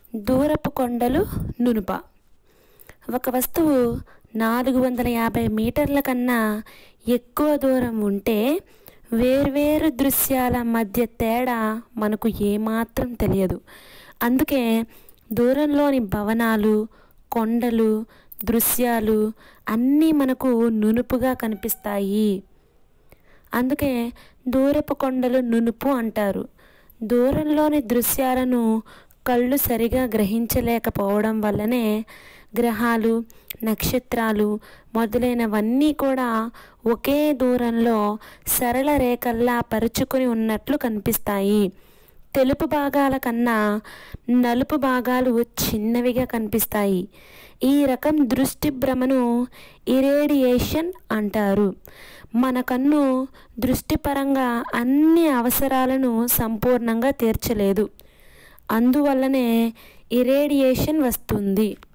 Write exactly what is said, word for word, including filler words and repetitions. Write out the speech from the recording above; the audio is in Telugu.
దూరపు కొండలు నునుప. ఒక వస్తువు నాలుగు వందల యాభై మీటర్ల కన్నా ఎక్కువ దూరం ఉంటే వేర్వేరు దృశ్యాల మధ్య తేడా మనకు ఏమాత్రం తెలియదు. అందుకే దూరంలోని భవనాలు, కొండలు, దృశ్యాలు అన్నీ మనకు నునుపుగా కనిపిస్తాయి. అందుకే దూరపు కొండలు నునుపు అంటారు. దూరంలోని దృశ్యాలను కళ్ళు సరిగా గ్రహించలేకపోవడం వల్లనే గ్రహాలు, నక్షత్రాలు మొదలైనవన్నీ కూడా ఒకే దూరంలో సరళ రేఖల్లా పరుచుకొని ఉన్నట్లు కనిపిస్తాయి. తెలుపు భాగాల కన్నా నలుపు భాగాలు చిన్నవిగా కనిపిస్తాయి. ఈ రకం దృష్టి భ్రమను ఇరేడియేషన్ అంటారు. మన కన్ను దృష్టిపరంగా అన్ని అవసరాలను సంపూర్ణంగా తీర్చలేదు. అందువల్లనే ఇరేడియేషన్ వస్తుంది.